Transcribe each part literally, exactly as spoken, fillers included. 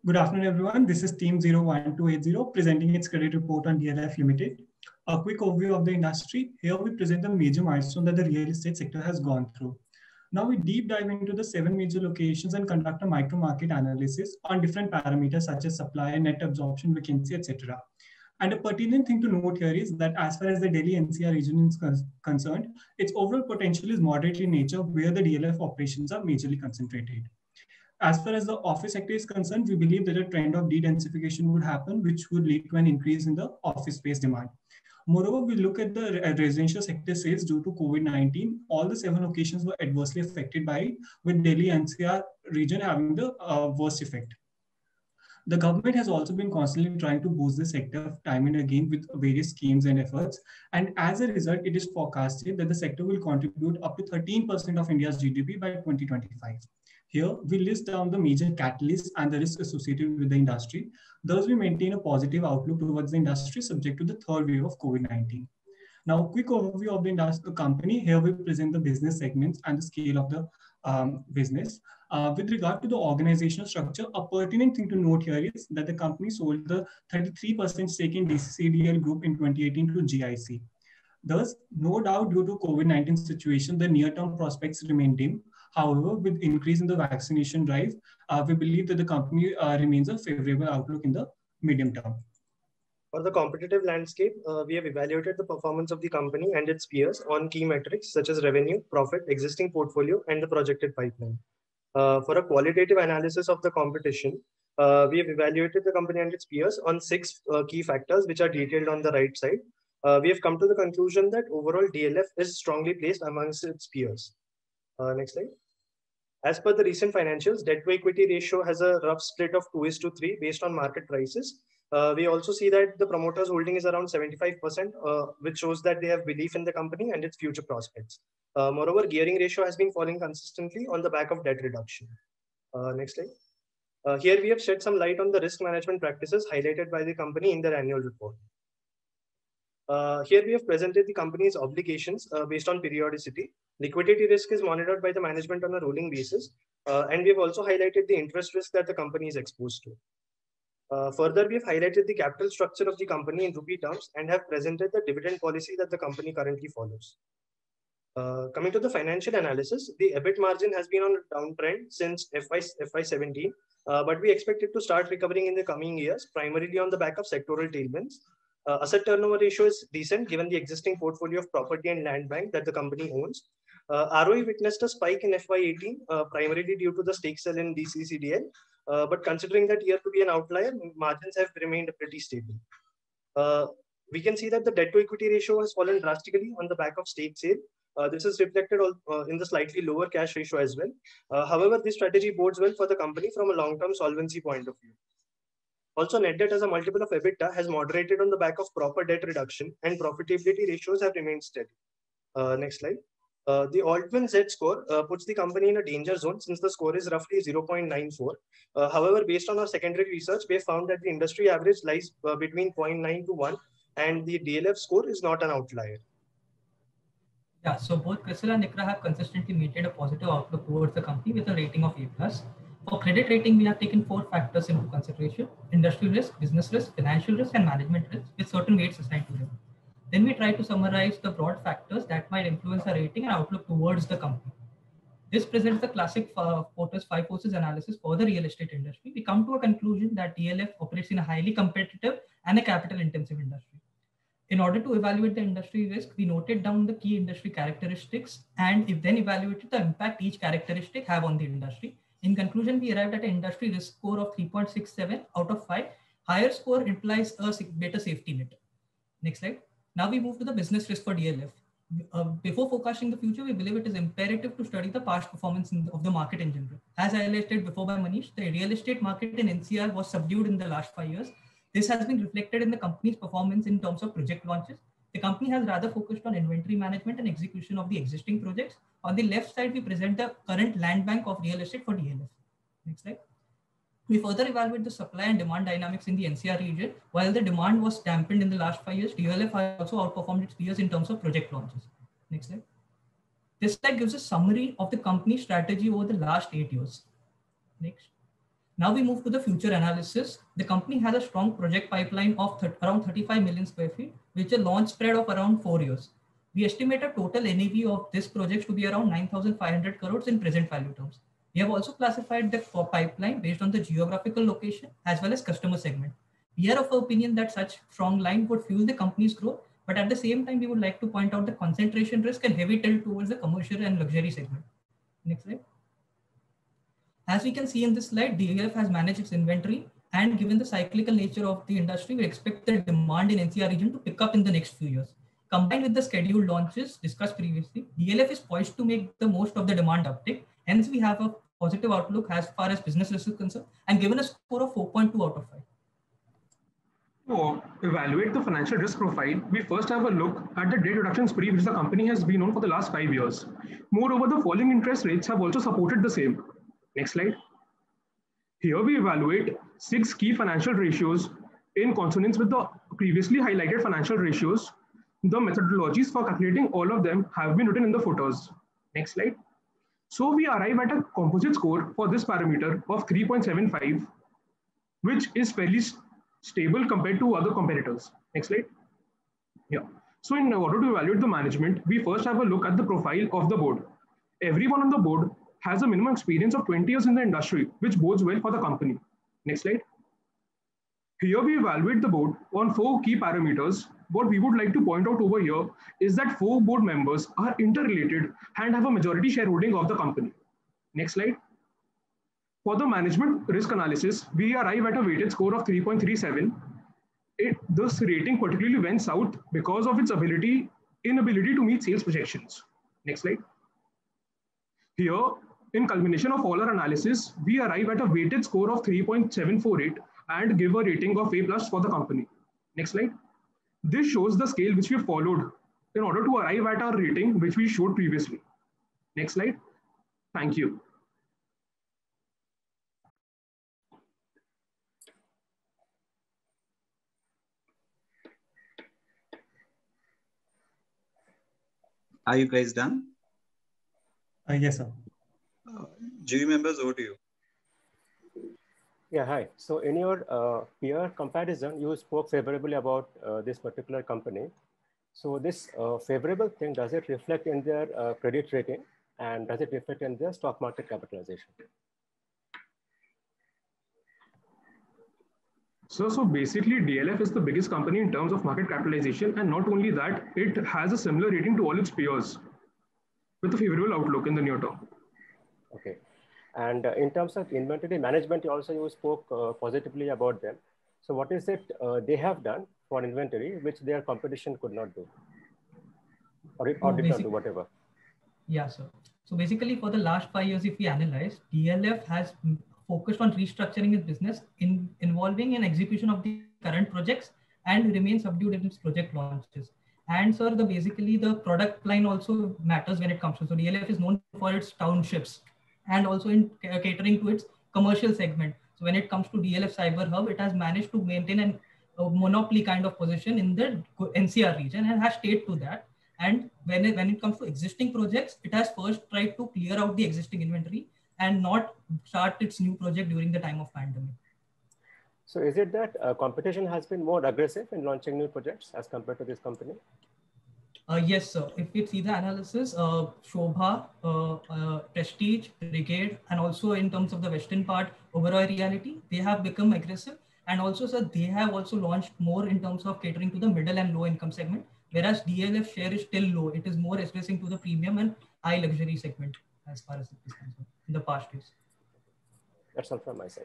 Good afternoon, everyone. This is Team zero one two eight zero presenting its credit report on D L F Limited. A quick overview of the industry. Here we present the major milestone that the real estate sector has gone through. Now we deep dive into the seven major locations and conduct a micro market analysis on different parameters such as supply, net absorption, vacancy, et cetera. And a pertinent thing to note here is that as far as the Delhi N C R region is concerned, its overall potential is moderate in nature where the D L F operations are majorly concentrated. As far as the office sector is concerned, we believe that a trend of de-densification would happen, which would lead to an increase in the office space demand. Moreover, we look at the residential sector sales due to COVID nineteen. All the seven locations were adversely affected by it, with Delhi N C R region having the uh, worst effect. The government has also been constantly trying to boost the sector time and again with various schemes and efforts. And as a result, it is forecasted that the sector will contribute up to thirteen percent of India's G D P by twenty twenty-five. Here, we list down the major catalysts and the risks associated with the industry. Thus, we maintain a positive outlook towards the industry subject to the third wave of COVID nineteen. Now, quick overview of the industry, company. Here we present the business segments and the scale of the um, business. Uh, with regard to the organizational structure, a pertinent thing to note here is that the company sold the thirty-three percent stake in D C C D L Group in twenty eighteen to G I C. Thus, no doubt due to COVID nineteen situation, the near-term prospects remain dim. However, with increase in the vaccination drive, uh, we believe that the company uh, remains a favorable outlook in the medium term. For the competitive landscape, uh, we have evaluated the performance of the company and its peers on key metrics such as revenue, profit, existing portfolio, and the projected pipeline. Uh, for a qualitative analysis of the competition, uh, we have evaluated the company and its peers on six uh, key factors, which are detailed on the right side. Uh, we have come to the conclusion that overall D L F is strongly placed amongst its peers. Uh, next slide. As per the recent financials, debt to equity ratio has a rough split of two is to three based on market prices. Uh, we also see that the promoters holding is around seventy-five percent, uh, which shows that they have belief in the company and its future prospects. Uh, moreover, gearing ratio has been falling consistently on the back of debt reduction. Uh, next slide. Uh, here we have shed some light on the risk management practices highlighted by the company in their annual report. Uh, here we have presented the company's obligations uh, based on periodicity. Liquidity risk is monitored by the management on a rolling basis. Uh, and we have also highlighted the interest risk that the company is exposed to. Uh, further, we have highlighted the capital structure of the company in rupee terms and have presented the dividend policy that the company currently follows. Uh, coming to the financial analysis, the EBIT margin has been on a downtrend since F Y seventeen, uh, but we expect it to start recovering in the coming years, primarily on the back of sectoral tailwinds. Uh, asset turnover ratio is decent given the existing portfolio of property and land bank that the company owns. Uh, R O E witnessed a spike in F Y eighteen, uh, primarily due to the stake sale in D C C D L. Uh, but considering that year to be an outlier, margins have remained pretty stable. Uh, we can see that the debt to equity ratio has fallen drastically on the back of stake sale. Uh, this is reflected uh, in the slightly lower cash ratio as well. Uh, however, this strategy bodes well for the company from a long-term solvency point of view. Also, net debt as a multiple of EBITDA has moderated on the back of proper debt reduction and profitability ratios have remained steady. Uh, next slide. Uh, the Altman Z score uh, puts the company in a danger zone since the score is roughly zero point nine four. Uh, however, based on our secondary research, we have found that the industry average lies uh, between zero point nine to one and the D L F score is not an outlier. Yeah, so both CRISIL and ICRA have consistently maintained a positive outlook towards the company with a rating of A plus. For credit rating, we have taken four factors into consideration: industrial risk, business risk, financial risk, and management risk, with certain weights assigned to them. Then we try to summarize the broad factors that might influence our rating and outlook towards the company. This presents the classic uh, Porter's five forces analysis for the real estate industry. We come to a conclusion that D L F operates in a highly competitive and a capital intensive industry. In order to evaluate the industry risk, we noted down the key industry characteristics and if then evaluated the impact each characteristic have on the industry. In conclusion, we arrived at an industry risk score of three point six seven out of five. Higher score implies a better safety net. Next slide. Now we move to the business risk for D L F. Uh, before forecasting the future, we believe it is imperative to study the past performance in, of the market in general. As highlighted before by Manish, the real estate market in N C R was subdued in the last five years. This has been reflected in the company's performance in terms of project launches. The company has rather focused on inventory management and execution of the existing projects. On the left side, we present the current land bank of real estate for D L F. Next slide. We further evaluate the supply and demand dynamics in the N C R region. While the demand was dampened in the last five years, D L F has also outperformed its peers in terms of project launches. Next slide. This slide gives a summary of the company's strategy over the last eight years. Next. Now we move to the future analysis. The company has a strong project pipeline of th around thirty-five million square feet, which a launch spread of around four years. We estimate a total N A V of this project to be around nine thousand five hundred crores in present value terms. We have also classified the pipeline based on the geographical location as well as customer segment. We are of the opinion that such strong line would fuel the company's growth, but at the same time, we would like to point out the concentration risk and heavy tilt towards the commercial and luxury segment. Next slide. As we can see in this slide, D L F has managed its inventory, and given the cyclical nature of the industry, we expect the demand in N C R region to pick up in the next few years. Combined with the scheduled launches discussed previously, D L F is poised to make the most of the demand uptick. Hence, we have a positive outlook as far as business risk is concerned, and given a score of four point two out of five. To evaluate the financial risk profile, we first have a look at the debt reduction spree which the company has been on for the last five years. Moreover, the falling interest rates have also supported the same. Next slide. Here we evaluate six key financial ratios in consonance with the previously highlighted financial ratios. The methodologies for calculating all of them have been written in the footers. Next slide. So we arrive at a composite score for this parameter of three point seven five, which is fairly stable compared to other competitors. Next slide. Yeah. So in order to evaluate the management, we first have a look at the profile of the board. Everyone on the board has a minimum experience of twenty years in the industry, which bodes well for the company. Next slide. Here we evaluate the board on four key parameters. What we would like to point out over here is that four board members are interrelated and have a majority shareholding of the company. Next slide. For the management risk analysis, we arrive at a weighted score of three point three seven. It, this rating particularly went south because of its ability, inability to meet sales projections. Next slide. Here, in culmination of all our analysis, we arrive at a weighted score of three point seven four eight and give a rating of A plus for the company. Next slide. This shows the scale which we have followed in order to arrive at our rating, which we showed previously. Next slide. Thank you. Are you guys done? Uh, yes, sir. Uh, jury members, over to you. Yeah, hi. So in your uh, peer comparison, you spoke favorably about uh, this particular company. So this uh, favorable thing, does it reflect in their uh, credit rating, and does it reflect in their stock market capitalization? So, so basically D L F is the biggest company in terms of market capitalization, and not only that, it has a similar rating to all its peers with a favorable outlook in the near term. Okay. And uh, in terms of inventory management, also you spoke uh, positively about them. So what is it uh, they have done for inventory, which their competition could not do? Or, it, or did not do, whatever. Yeah, sir. So basically for the last five years, if we analyze, D L F has focused on restructuring its business in involving an execution of the current projects and remain subdued in its project launches. And sir, the basically the product line also matters when it comes to, so D L F is known for its townships and also in catering to its commercial segment. So when it comes to D L F Cyber Hub, it has managed to maintain an, a monopoly kind of position in the N C R region and has stayed to that. And when it, when it comes to existing projects, it has first tried to clear out the existing inventory and not start its new project during the time of pandemic. So is it that uh, competition has been more aggressive in launching new projects as compared to this company? Uh, yes, sir. If we see the analysis, uh, Shobha, uh, uh, Prestige, Brigade, and also in terms of the western part, Oberoi Reality, they have become aggressive. And also, sir, they have also launched more in terms of catering to the middle and low income segment, whereas D L F share is still low. It is more addressing to the premium and high luxury segment as far as it is concerned in the past years. That's all from my side.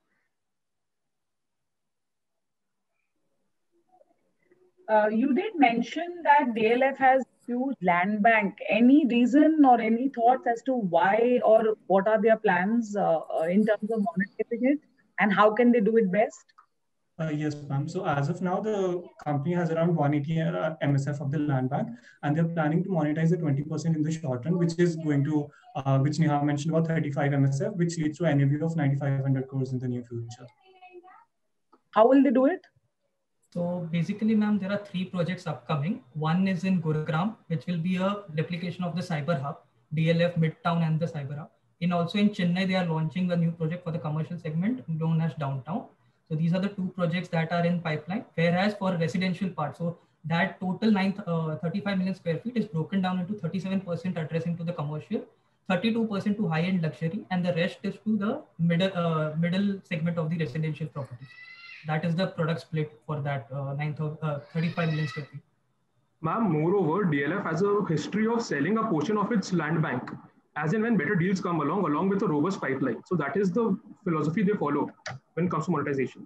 Uh, you did mention that D L F has huge land bank. Any reason or any thoughts as to why or what are their plans uh, in terms of monetizing it, and how can they do it best? Uh, yes, ma'am. So as of now, the company has around one hundred eighty uh, M S F of the land bank, and they're planning to monetize the twenty percent in the short run, which is going to, uh, which Neha mentioned about thirty-five M S F, which leads to an N A V of nine thousand five hundred crores in the near future. How will they do it? So basically, ma'am, there are three projects upcoming. One is in Gurugram, which will be a replication of the Cyber Hub, D L F Midtown and the Cyber Hub. In also in Chennai, they are launching a new project for the commercial segment known as Downtown. So these are the two projects that are in pipeline. Whereas for residential part, so that total nine, uh, thirty-five million square feet is broken down into thirty-seven percent addressing to the commercial, thirty-two percent to high-end luxury, and the rest is to the middle uh, middle segment of the residential property. That is the product split for that uh, nine, uh, thirty-five million square feet. Ma'am, moreover, D L F has a history of selling a portion of its land bank, as in when better deals come along, along with a robust pipeline. So that is the philosophy they follow when it comes to monetization.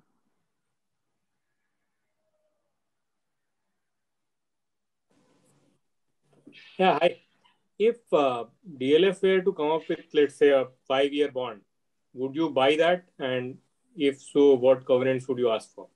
Yeah, hi. If uh, D L F were to come up with, let's say, a five-year bond, would you buy that? And if so, what covenants would you ask for?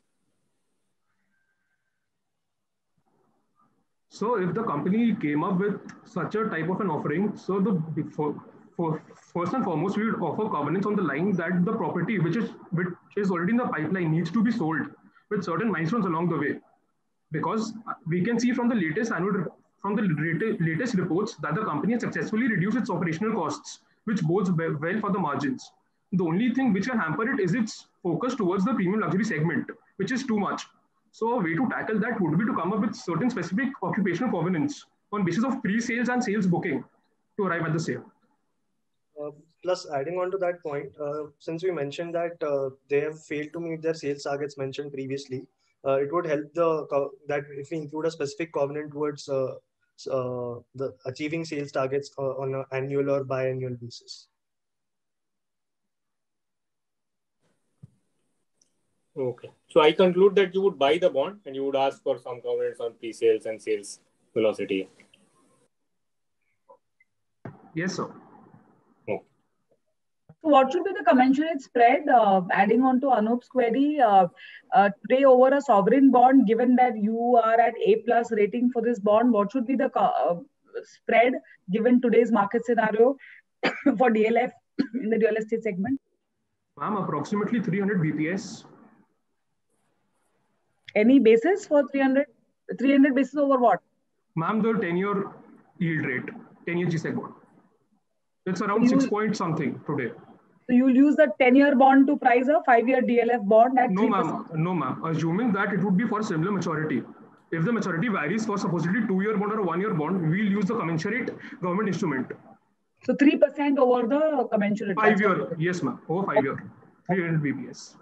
So if the company came up with such a type of an offering, so the for, for first and foremost, we would offer covenants on the line that the property which is which is already in the pipeline needs to be sold with certain milestones along the way. Because we can see from the latest annual from the latest reports that the company has successfully reduced its operational costs, which bodes well for the margins. The only thing which can hamper it is its focus towards the premium luxury segment, which is too much. So a way to tackle that would be to come up with certain specific occupational covenants on basis of pre-sales and sales booking to arrive at the sale. Uh, plus, adding on to that point, uh, since we mentioned that uh, they have failed to meet their sales targets mentioned previously, uh, it would help the that if we include a specific covenant towards uh, uh, the achieving sales targets uh, on an annual or biannual basis. Okay. So I conclude that you would buy the bond and you would ask for some covenants on pre-sales and sales velocity. Yes, sir. Okay. So what should be the commensurate spread, uh, adding on to Anoop's query, uh, uh, today over a sovereign bond, given that you are at A plus rating for this bond, what should be the uh, spread given today's market scenario for D L F in the real estate segment? Ma'am, approximately three hundred B P S. Any basis for three hundred? three hundred basis over what? Ma'am, the ten-year yield rate, ten-year G SEC bond. It's around you, six point something today. So you'll use the ten-year bond to price a five-year D L F bond at No, ma'am. No, ma'am. Assuming that it would be for similar maturity. If the maturity varies for supposedly two-year bond or a one-year bond, we'll use the commensurate government instrument. So three percent over the commensurate. Five-year, yes, ma'am. Over five-year, three hundred B P S.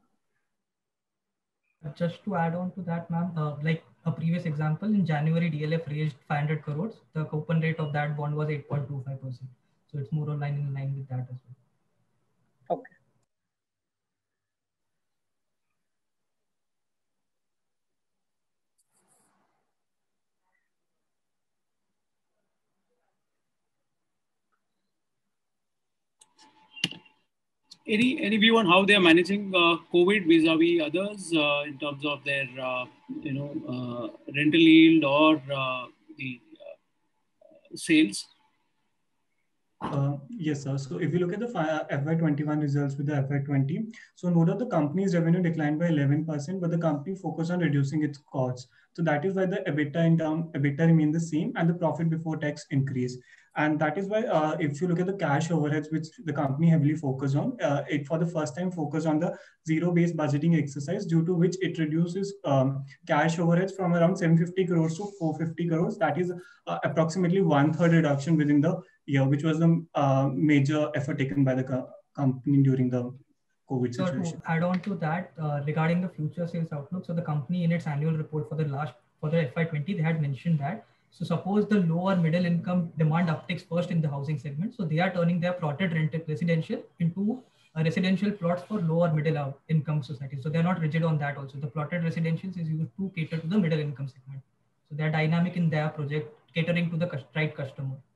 Just to add on to that, ma'am, uh, like a previous example, in January, D L F raised five hundred crores. The coupon rate of that bond was eight point two five percent. So it's more or less in line with that as well. Okay. Any any view on how they are managing uh, COVID vis-a-vis others uh, in terms of their uh, you know uh, rental yield or uh, the uh, sales? Uh, yes, sir. So if you look at the F Y twenty-one results with the F Y twenty, so note that the company's revenue declined by eleven percent, but the company focused on reducing its costs. So that is why the EBITDA in term, EBITDA remained the same and the profit before tax increased. And that is why uh, if you look at the cash overheads, which the company heavily focused on, uh, it for the first time focused on the zero-based budgeting exercise, due to which it reduces um, cash overheads from around seven hundred fifty crores to four hundred fifty crores. That is uh, approximately one third reduction within the year, which was a uh, major effort taken by the co company during the COVID situation. So to add on to that, uh, regarding the future sales outlook, so the company in its annual report for the last, for the F Y twenty, they had mentioned that, so suppose the low or middle income demand upticks first in the housing segment. So they are turning their plotted rented residential into a residential plots for low or middle income societies. So they're not rigid on that also. The plotted residentials is used to cater to the middle income segment. So they're dynamic in their project, catering to the right customer.